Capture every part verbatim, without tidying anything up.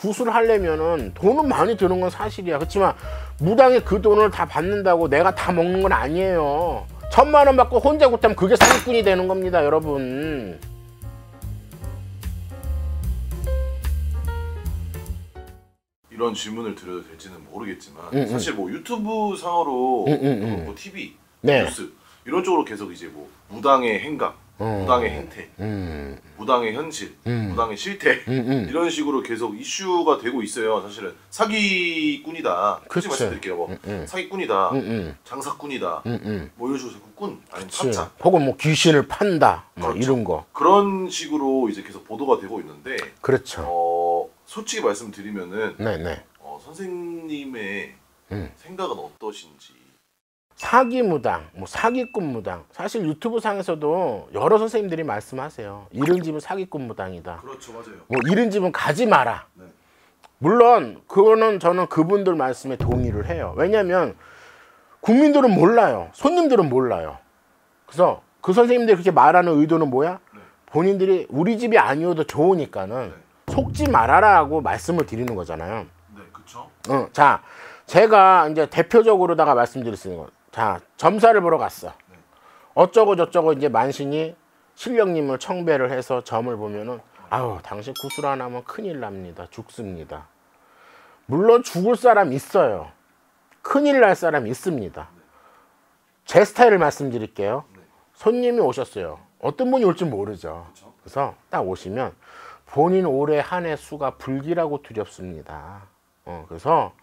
구술을 하려면은 돈은 많이 드는 건 사실이야. 그렇지만 무당이 그 돈을 다 받는다고 내가 다 먹는 건 아니에요. 천만 원 받고 혼자 굿하면 그게 사기꾼이 되는 겁니다, 여러분. 이런 질문을 드려도 될지는 모르겠지만 음, 사실 뭐 유튜브 상으로 음, 음, 음. 뭐 티비, 네. 뉴스 이런 쪽으로 계속 이제 뭐 무당의 행각, 음. 무당의 행태, 음. 무당의 현실, 음. 무당의 실태 음, 음. 이런 식으로 계속 이슈가 되고 있어요. 사실은 사기꾼이다. 그치. 굳이 말씀드릴게요. 뭐 음, 음. 사기꾼이다, 음, 음. 장사꾼이다, 음, 음. 뭐 이런 식으로 꾼 아니면 그치. 사자 혹은 뭐 귀신을 판다, 뭐 그렇죠. 이런 거. 그런 식으로 이제 계속 보도가 되고 있는데 그렇죠. 어, 솔직히 말씀드리면은 네네. 어, 선생님의 음. 생각은 어떠신지. 사기 무당, 뭐 사기꾼 무당. 사실 유튜브 상에서도 여러 선생님들이 말씀하세요. 이런 집은 사기꾼 무당이다. 그렇죠, 맞아요. 뭐 이런 집은 가지 마라. 네. 물론 그거는 저는 그분들 말씀에 동의를 해요. 왜냐하면 국민들은 몰라요. 손님들은 몰라요. 그래서 그 선생님들이 그렇게 말하는 의도는 뭐야? 네. 본인들이 우리 집이 아니어도 좋으니까는 네. 속지 말아라고 말씀을 드리는 거잖아요. 네, 그렇죠. 어, 자, 제가 이제 대표적으로다가 말씀드렸으니까, 자, 점사를 보러 갔어. 네. 어쩌고 저쩌고 이제 만신이 신령님을 청배를 해서 점을 보면은, 아유, 당신 구슬 안 하면 큰일 납니다. 죽습니다. 물론 죽을 사람 있어요. 큰일 날 사람 있습니다. 네. 제 스타일을 말씀드릴게요. 네. 손님이 오셨어요. 어떤 분이 올지 모르죠. 그쵸? 그래서 딱 오시면 본인 올해 한 해 수가 불길하고 두렵습니다. 어, 그래서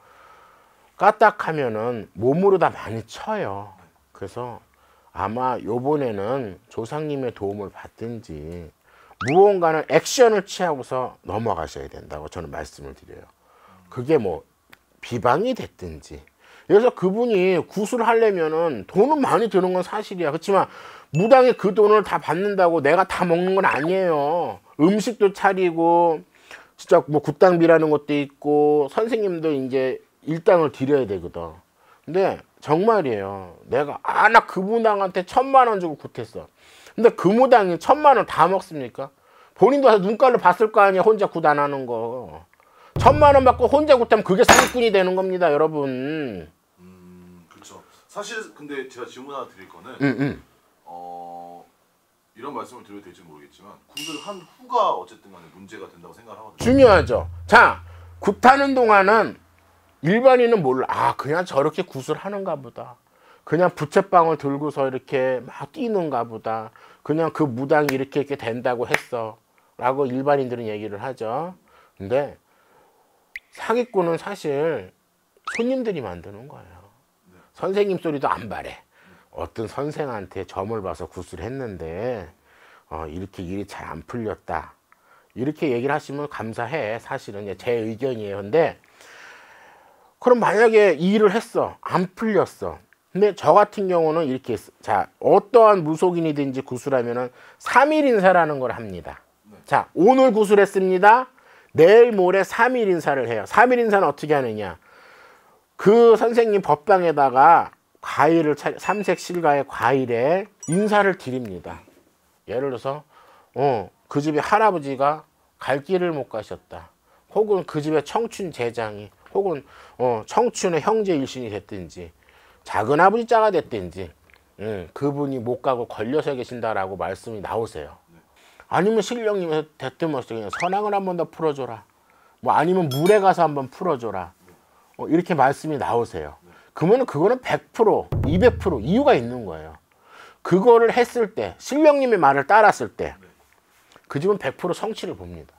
까딱하면은 몸으로 다 많이 쳐요. 그래서 아마 요번에는 조상님의 도움을 받든지 무언가는 액션을 취하고서 넘어가셔야 된다고 저는 말씀을 드려요. 그게 뭐 비방이 됐든지. 그래서 그분이 구슬을 하려면은 돈은 많이 드는 건 사실이야. 그렇지만 무당이 그 돈을 다 받는다고 내가 다 먹는 건 아니에요. 음식도 차리고 진짜 뭐 굿당비라는 것도 있고 선생님도 이제 일당을 드려야 되거든. 근데 정말이에요. 내가 아 나 그 무당한테 천만 원 주고 굿했어. 근데 그 무당이 천만 원 다 먹습니까? 본인도 와서 눈깔로 봤을 거 아니야. 혼자 굿 안 하는 거. 천만 원 받고 혼자 굿하면 그게 사기꾼이 되는 겁니다, 여러분. 음, 그렇죠. 사실 근데 제가 질문 하나 드릴 거는 음, 음. 어, 이런 말씀을 드려도 될지 모르겠지만 굿을 한 후가 어쨌든 간에 문제가 된다고 생각을 하거든요. 중요하죠. 자, 굿하는 동안은 일반인은 몰라. 아, 그냥 저렇게 굿을 하는가 보다. 그냥 부채빵을 들고서 이렇게 막 뛰는가 보다. 그냥 그 무당이 이렇게 이렇게 된다고 했어. 라고 일반인들은 얘기를 하죠. 근데 사기꾼은 사실 손님들이 만드는 거예요. 네. 선생님 소리도 안 바래. 어떤 선생한테 점을 봐서 굿을 했는데 어, 이렇게 일이 잘 안 풀렸다. 이렇게 얘기를 하시면 감사해. 사실은 제 의견이에요. 근데 그럼 만약에 이 일을 했어. 안 풀렸어. 근데 저 같은 경우는 이렇게 했어. 자, 어떠한 무속인이든지 구술하면은 삼 일 인사라는 걸 합니다. 네. 자, 오늘 구술했습니다. 내일 모레 삼 일 인사를 해요. 삼 일 인사는 어떻게 하느냐? 그 선생님 법방에다가 과일을 차, 삼색 실과의 과일에 인사를 드립니다. 예를 들어서 어, 그 집에 할아버지가 갈 길을 못 가셨다. 혹은 그 집에 청춘 제장이 혹은 어, 청춘의 형제 일신이 됐든지 작은아버지 짜가 됐든지 음, 그분이 못 가고 걸려서 계신다라고 말씀이 나오세요. 아니면 신령님에서 대뜸없이 그냥 선왕을 한 번 더 풀어줘라. 뭐 아니면 물에 가서 한번 풀어줘라. 어, 이렇게 말씀이 나오세요. 그러면 그거는 백 퍼센트, 이백 퍼센트 이유가 있는 거예요. 그거를 했을 때, 신령님의 말을 따랐을 때, 그 집은 백 퍼센트 성취를 봅니다.